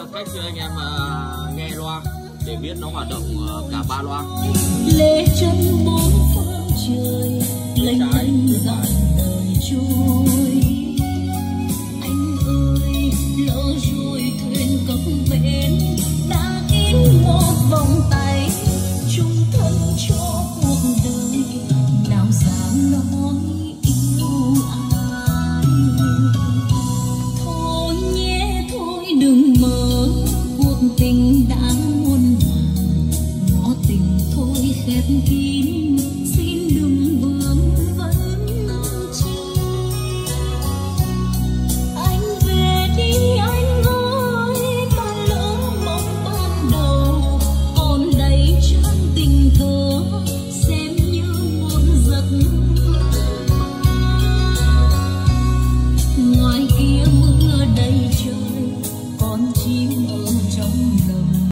cách cho anh em nghe loa để biết nó hoạt động cả ba loa. Lê chân bốn phương trời lênh đênh dài